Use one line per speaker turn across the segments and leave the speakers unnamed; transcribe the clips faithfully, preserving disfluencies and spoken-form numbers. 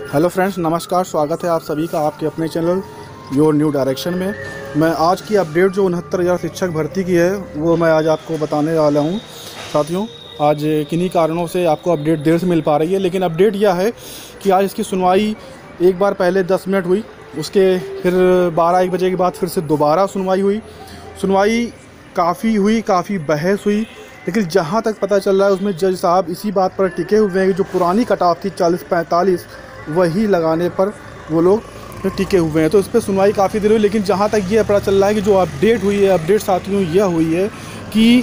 Hello friends, नमस्कार। स्वागत है आप सभी का आपके अपने चैनल योर न्यू डायरेक्शन में। मैं आज की अपडेट जो उनहत्तर हज़ार शिक्षक भर्ती की है वो मैं आज आपको बताने वाला हूं। साथियों, आज किन्हीं कारणों से आपको अपडेट देर से मिल पा रही है, लेकिन अपडेट यह है कि आज इसकी सुनवाई एक बार पहले दस मिनट हुई, उसके फिर बारह एक बजे के बाद फिर से दोबारा सुनवाई हुई। सुनवाई काफ़ी हुई, काफ़ी बहस हुई, लेकिन जहाँ तक पता चल रहा है उसमें जज साहब इसी बात पर टिके हुए हैं कि जो पुरानी कट ऑफ थी चालीस पैंतालीस, वही लगाने पर वो लोग टिके हुए हैं। तो इस पर सुनवाई काफ़ी देर हुई, लेकिन जहाँ तक ये पता चल रहा है कि जो अपडेट हुई है, अपडेट साथियों यह हुई है कि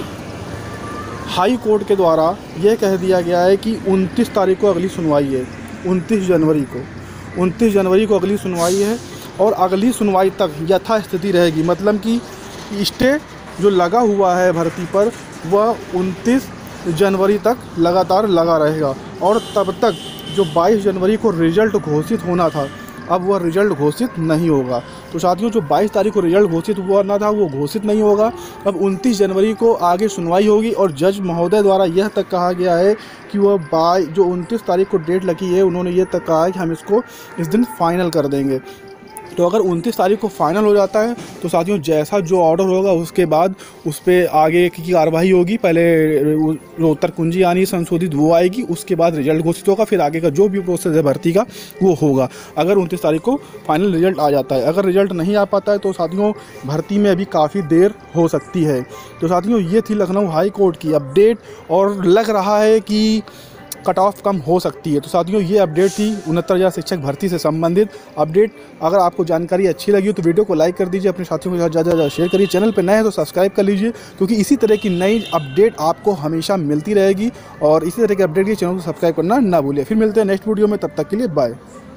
हाई कोर्ट के द्वारा यह कह दिया गया है कि उनतीस तारीख को अगली सुनवाई है। उनतीस जनवरी को उनतीस जनवरी को अगली सुनवाई है और अगली सुनवाई तक यथास्थिति रहेगी। मतलब कि स्टे जो लगा हुआ है भर्ती पर वह उनतीस जनवरी तक लगातार लगा रहेगा और तब तक जो बाईस जनवरी को रिज़ल्ट घोषित होना था, अब वह रिज़ल्ट घोषित नहीं होगा। तो साथियों, जो बाईस तारीख को रिज़ल्ट घोषित हुआ ना था वो घोषित नहीं होगा। अब उनतीस जनवरी को आगे सुनवाई होगी और जज महोदय द्वारा यह तक कहा गया है कि वह बाई जो उनतीस तारीख को डेट लगी है, उन्होंने ये तक कहा है कि हम इसको इस दिन फाइनल कर देंगे। तो अगर उनतीस तारीख को फाइनल हो जाता है तो साथियों जैसा जो ऑर्डर होगा उसके बाद उस पर आगे की कार्रवाई होगी। पहले रोहतक कुंजी आनी संशोधित वो आएगी, उसके बाद रिजल्ट घोषित होगा, फिर आगे का जो भी प्रोसेस है भर्ती का वो होगा। अगर उनतीस तारीख को फाइनल रिजल्ट आ जाता है, अगर रिजल्ट नहीं आ पाता है तो साथियों भर्ती में अभी काफ़ी देर हो सकती है। तो साथियों ये थी लखनऊ हाई कोर्ट की अपडेट और लग रहा है कि कट ऑफ कम हो सकती है। तो साथियों ये अपडेट थी उनहत्तर हज़ार शिक्षक भर्ती से संबंधित अपडेट। अगर आपको जानकारी अच्छी लगी हो तो वीडियो को लाइक कर दीजिए, अपने साथियों के साथ ज़्यादा ज़्यादा शेयर करिए। चैनल पर नए हैं तो सब्सक्राइब कर लीजिए, क्योंकि इसी तरह की नई अपडेट आपको हमेशा मिलती रहेगी। और इसी तरह के अपडेट के चैनल को सब्सक्राइब करना ना भूलिए। फिर मिलते हैं नेक्स्ट वीडियो में, तब तक के लिए बाय।